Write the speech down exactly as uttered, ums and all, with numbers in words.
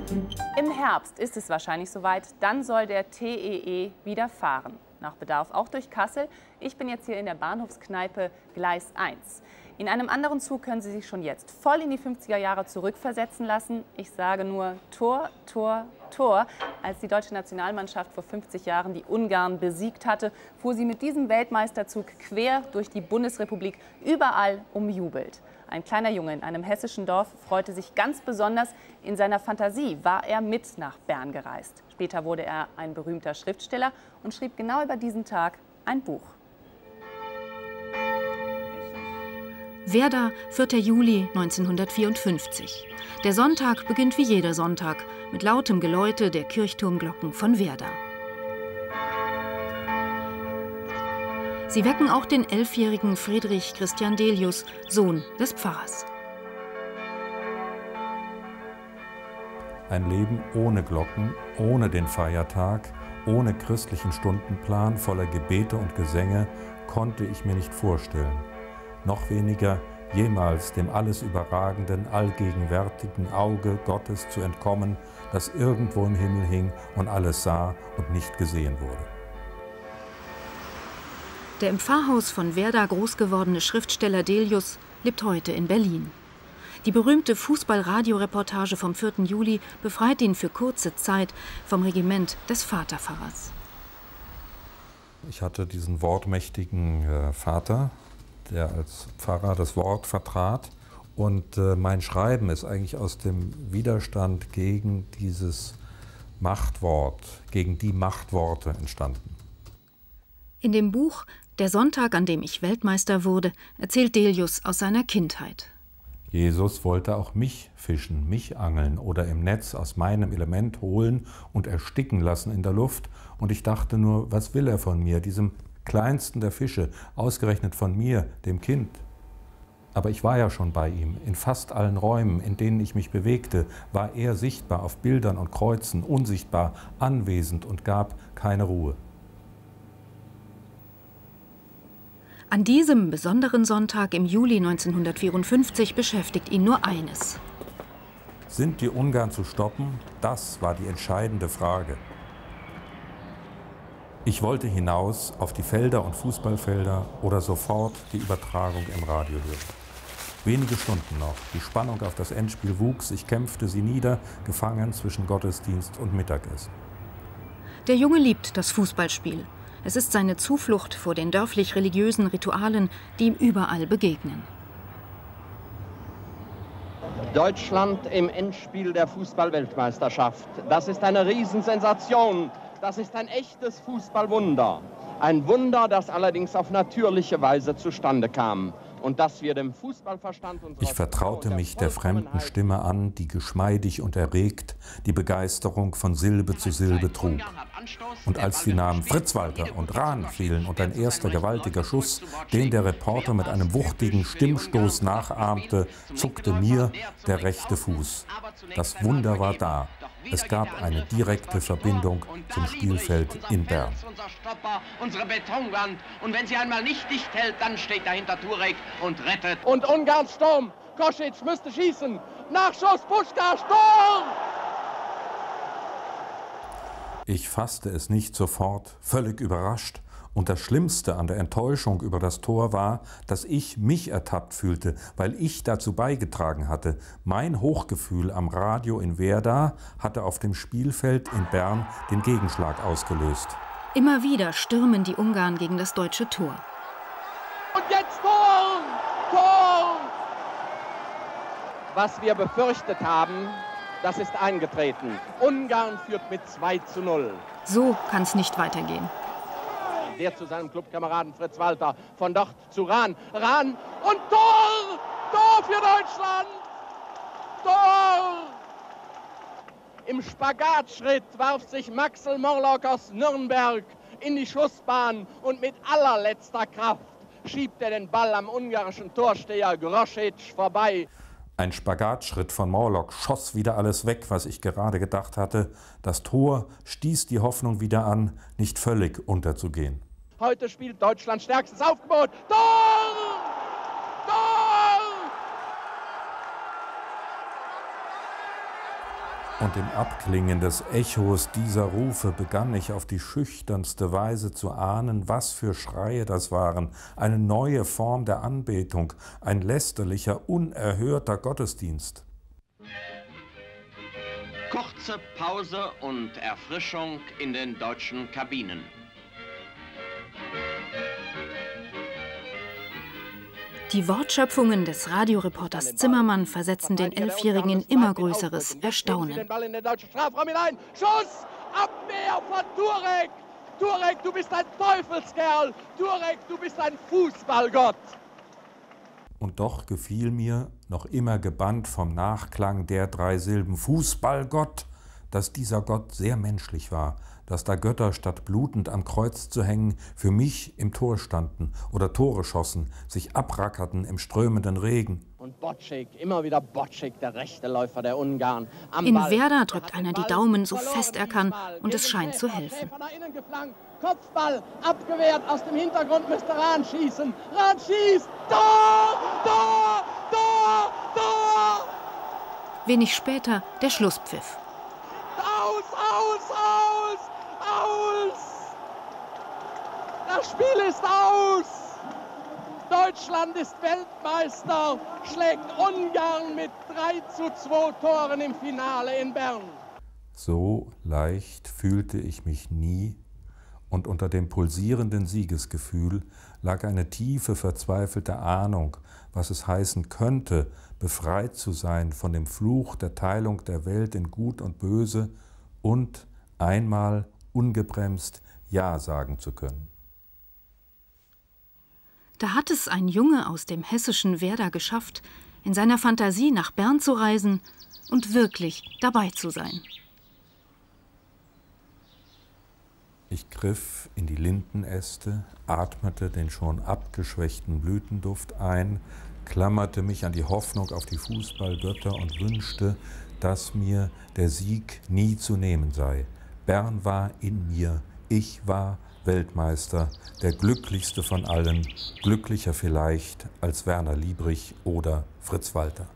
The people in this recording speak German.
Im Herbst ist es wahrscheinlich soweit, dann soll der T E E wieder fahren. Nach Bedarf auch durch Kassel. Ich bin jetzt hier in der Bahnhofskneipe Gleis eins. In einem anderen Zug können Sie sich schon jetzt voll in die fünfziger Jahre zurückversetzen lassen. Ich sage nur Tor, Tor, Tor. Als die deutsche Nationalmannschaft vor fünfzig Jahren die Ungarn besiegt hatte, fuhr sie mit diesem Weltmeisterzug quer durch die Bundesrepublik, überall umjubelt. Ein kleiner Junge in einem hessischen Dorf freute sich ganz besonders. In seiner Fantasie war er mit nach Bern gereist. Später wurde er ein berühmter Schriftsteller und schrieb genau über diesen Tag ein Buch. Werder, vierter Juli neunzehnhundertvierundfünfzig. Der Sonntag beginnt wie jeder Sonntag mit lautem Geläute der Kirchturmglocken von Werder. Sie wecken auch den elfjährigen Friedrich Christian Delius, Sohn des Pfarrers. Ein Leben ohne Glocken, ohne den Feiertag, ohne christlichen Stundenplan voller Gebete und Gesänge konnte ich mir nicht vorstellen. Noch weniger jemals dem alles überragenden, allgegenwärtigen Auge Gottes zu entkommen, das irgendwo im Himmel hing und alles sah und nicht gesehen wurde. Der im Pfarrhaus von Werder groß gewordene Schriftsteller Delius lebt heute in Berlin. Die berühmte Fußball-Radio-Reportage vom vierten Juli befreit ihn für kurze Zeit vom Regiment des Vaterpfarrers. Ich hatte diesen wortmächtigen äh, Vater, der als Pfarrer das Wort vertrat. Und äh, mein Schreiben ist eigentlich aus dem Widerstand gegen dieses Machtwort, gegen die Machtworte entstanden. In dem Buch »Der Sonntag, an dem ich Weltmeister wurde« erzählt Delius aus seiner Kindheit. Jesus wollte auch mich fischen, mich angeln oder im Netz aus meinem Element holen und ersticken lassen in der Luft. Und ich dachte nur, was will er von mir, diesem kleinsten der Fische, ausgerechnet von mir, dem Kind. Aber ich war ja schon bei ihm. In fast allen Räumen, in denen ich mich bewegte, war er sichtbar auf Bildern und Kreuzen, unsichtbar, anwesend und gab keine Ruhe. An diesem besonderen Sonntag im Juli neunzehnhundertvierundfünfzig beschäftigt ihn nur eines. Sind die Ungarn zu stoppen? Das war die entscheidende Frage. Ich wollte hinaus auf die Felder und Fußballfelder oder sofort die Übertragung im Radio hören. Wenige Stunden noch. Die Spannung auf das Endspiel wuchs. Ich kämpfte sie nieder, gefangen zwischen Gottesdienst und Mittagessen. Der Junge liebt das Fußballspiel. Es ist seine Zuflucht vor den dörflich-religiösen Ritualen, die ihm überall begegnen. Deutschland im Endspiel der Fußball-Weltmeisterschaft. Das ist eine Riesensensation. Das ist ein echtes Fußballwunder. Ein Wunder, das allerdings auf natürliche Weise zustande kam. Und dass wir dem Fußballverstand Ich vertraute mich der fremden Stimme an, die geschmeidig und erregt die Begeisterung von Silbe zu Silbe trug. Und als die Namen Fritz Walter und Rahn fielen und ein erster gewaltiger Schuss, den der Reporter mit einem wuchtigen Stimmstoß nachahmte, zuckte mir der rechte Fuß. Das Wunder war da. Es gab eine direkte Verbindung zum Spielfeld in Bern. Unsere Betonwand. Und wenn sie einmal nicht dicht hält, dann steht dahinter Turek und rettet. Und Ungarns Sturm. Kosic müsste schießen. Nachschuss, Puschka, Sturm! Ich fasste es nicht sofort, völlig überrascht. Und das Schlimmste an der Enttäuschung über das Tor war, dass ich mich ertappt fühlte, weil ich dazu beigetragen hatte. Mein Hochgefühl am Radio in Werder hatte auf dem Spielfeld in Bern den Gegenschlag ausgelöst. Immer wieder stürmen die Ungarn gegen das deutsche Tor. Und jetzt Tor! Tor! Was wir befürchtet haben, das ist eingetreten. Ungarn führt mit zwei zu null. So kann es nicht weitergehen. Der zu seinem Clubkameraden Fritz Walter, von dort zu Rahn. Rahn und Tor! Tor für Deutschland! Tor! Im Spagatschritt warf sich Maxel Morlock aus Nürnberg in die Schussbahn und mit allerletzter Kraft schiebt er den Ball am ungarischen Torsteher Grosic vorbei. Ein Spagatschritt von Morlock schoss wieder alles weg, was ich gerade gedacht hatte. Das Tor stieß die Hoffnung wieder an, nicht völlig unterzugehen. Heute spielt Deutschland stärkstes Aufgebot. Tor! Tor! Und im Abklingen des Echos dieser Rufe begann ich auf die schüchternste Weise zu ahnen, was für Schreie das waren, eine neue Form der Anbetung, ein lästerlicher, unerhörter Gottesdienst. Kurze Pause und Erfrischung in den deutschen Kabinen. Die Wortschöpfungen des Radioreporters Zimmermann versetzen den Elfjährigen in immer größeres Erstaunen. Schuss! Abwehr von Turek! Turek, du bist ein Teufelskerl! Turek, du bist ein Fußballgott! Und doch gefiel mir, noch immer gebannt vom Nachklang der drei Silben Fußballgott, dass dieser Gott sehr menschlich war, dass da Götter statt blutend am Kreuz zu hängen, für mich im Tor standen oder Tore schossen, sich abrackerten im strömenden Regen. Und Bocek, immer wieder Bocek, der rechte Läufer der Ungarn. Am In Ball. Werder drückt einer die Daumen so fest er kann und es scheint zu helfen. Kopfball, abgewehrt, aus dem Hintergrund müsste Rahn schießen. Rahn schießt, Tor, Tor, Tor, Tor! Wenig später der Schlusspfiff. Aus, aus, aus, aus! Das Spiel ist aus! Deutschland ist Weltmeister, schlägt Ungarn mit drei zu zwei Toren im Finale in Bern. So leicht fühlte ich mich nie, und unter dem pulsierenden Siegesgefühl lag eine tiefe, verzweifelte Ahnung, was es heißen könnte, befreit zu sein von dem Fluch der Teilung der Welt in Gut und Böse und einmal ungebremst Ja sagen zu können. Da hat es ein Junge aus dem hessischen Werder geschafft, in seiner Fantasie nach Bern zu reisen und wirklich dabei zu sein. Ich griff in die Lindenäste, atmete den schon abgeschwächten Blütenduft ein, klammerte mich an die Hoffnung auf die Fußballgötter und wünschte, dass mir der Sieg nie zu nehmen sei. Bern war in mir, ich war Weltmeister, der glücklichste von allen, glücklicher vielleicht als Werner Liebrich oder Fritz Walter.